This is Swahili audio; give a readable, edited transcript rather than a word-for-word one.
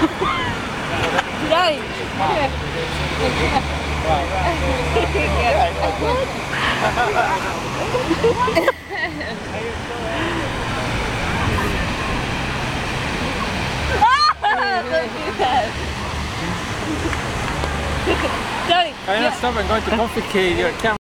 Daddy. Daddy. Can you stop? I'm going to complicate your camera.